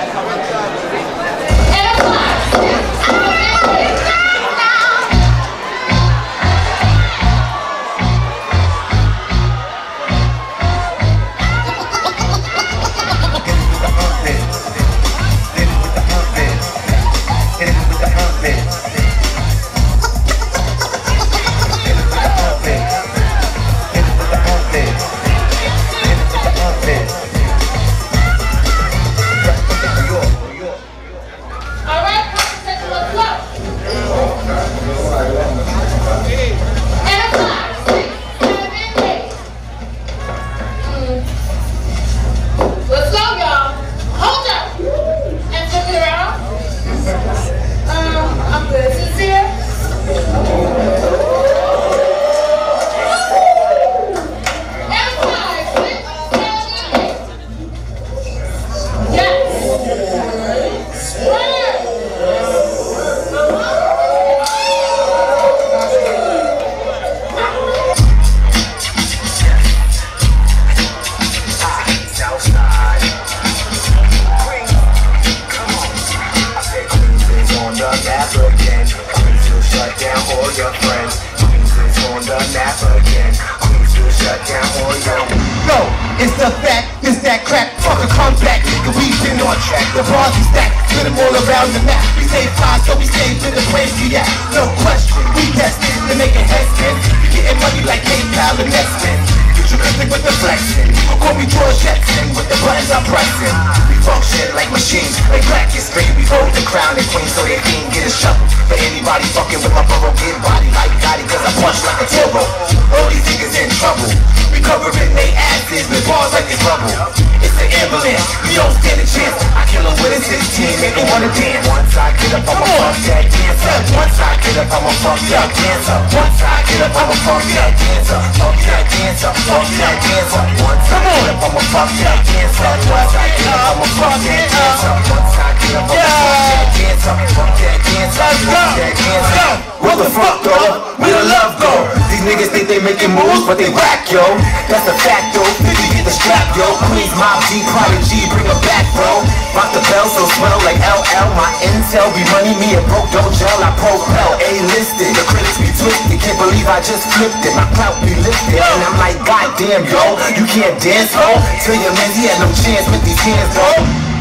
It's the fact, it's that crack, fucker come back, nigga, we been on track. The bars we stack, split them all around the map. We stay fly, so we stay to the place we at. No question, we destined to make a head spin. We getting money like PayPal and Nextspin. Futuristic with the flexing, call me George Jetson with the buttons I'm pressing. We function like machines, like black is free. We hold the crown and queen so they can't get a shovel. For anybody fucking with my burrow, get body like Gotti, cause I punch like a turbo. All these niggas in trouble, we covering they asses with bars like it's rubble. It's the ambulance, we don't stand a chance. I kill them with a 16, make them wanna dance. Once I get up, I'ma fuck that dancer. Once I get up, I'ma fuck that dancer. Once I get up, I'ma fuck that dancer. Fuck that dancer, fuck that dancer. Once I get up, I'ma fuck that dancer. Once I get up, I'ma fuck that dancer. Once I get up, I'ma fuck that dancer. Fuck that dancer, fuck that dancer. What the fuck, though? Where the love go? These niggas think they making moves, but they whack, yo. That's a fact, yo. 50 get the strap, yo. Queens, Mob G, Prodigy, bring her back, bro. Rock the bell, so swell like LL. My intel be money, me and broke, don't gel. I propel, A-listed. The critics be twisted, can't believe I just flipped it. My clout be lifted, and I'm like, goddamn, yo. You can't dance, bro. Tell your man he had no chance with these hands, bro.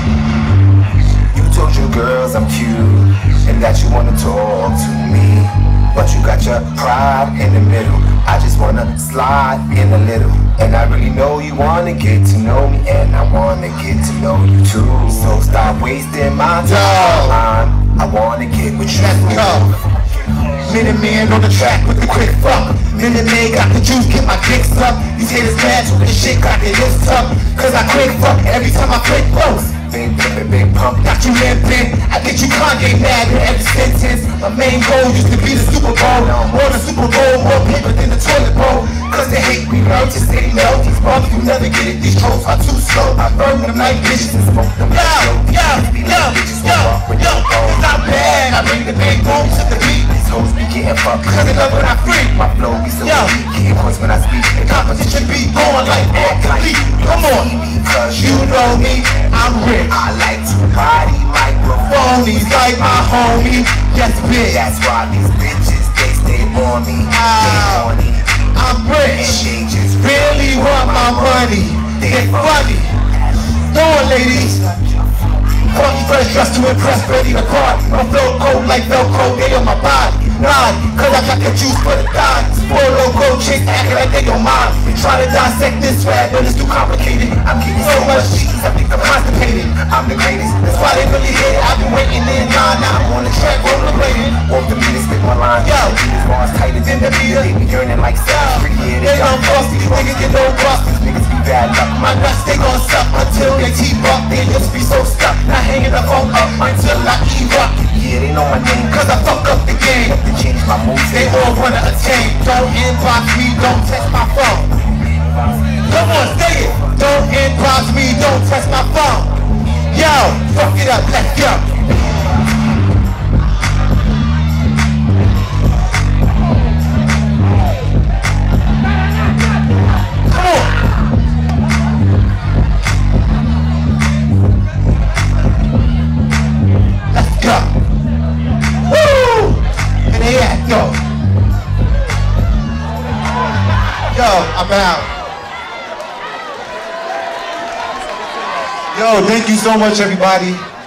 You told your girls I'm cute, and that you wanna talk to me. But you got your pride in the middle. I just wanna slide in a little. And I really know you wanna get to know me, and I wanna get to know you too. So stop wasting my time. I wanna get with you. Let's go. Minute Man on the track with the quick fuck. Minute Man got the juice, get my dicks up. These haters mad, so this shit got their lips up. Cause I quick fuck every time I click post. Big pump, big pump, got you limping. I get you Kanye mad with every sentence. My main goal used to be the Super Bowl. More the Super Bowl, more paper than the toilet bowl. Cause they hate me, bro, just say no. These bums, you never get it, these trolls are too slow. I burn them like bitches and smoke them like yo, it's not bad, I bring the big boom to the beat. These hoes be getting fucked, cause they love when I freak. My flow be so weak, getting points when I speak. The competition be going like athlete. Come on, cause you know me, I'm rich. I like to party microphones like my homie. Yes, bitch. That's why these bitches, they stay on me. I'm rich. And they just really want my money. They funny. Go on, ladies. Funky fresh dressed to impress, ready to party. My flow cold like Velcro, they on my body. Nod, cause I got the juice for the thigh. Four logo chicks acting like they don't mind. Try to dissect this swag, but it's too complicated. I'm getting so much cheese, I think I'm constipated. I'm the greatest, that's why they really hate it. I've been waiting in line, now I'm on the track, rollerblading. Off the minute, spit my line. Yo, these bars tighter than the beater. They be yearning like sex. They don't bust, these niggas get no bust. These niggas be bad luck. My nuts, they gon' suck until they teeth up. They just be so stuck. Not hanging the phone up until I erupt. Yeah, they know my name, cause I fuck up the game. Have to change my moves, they all wanna attain. Don't inbox me, don't text my phone. Come on, say it. Don't inbox me, don't text my phone. Yo, fuck it up, let's go. Come on. Yo, I'm out. Yo, thank you so much, everybody.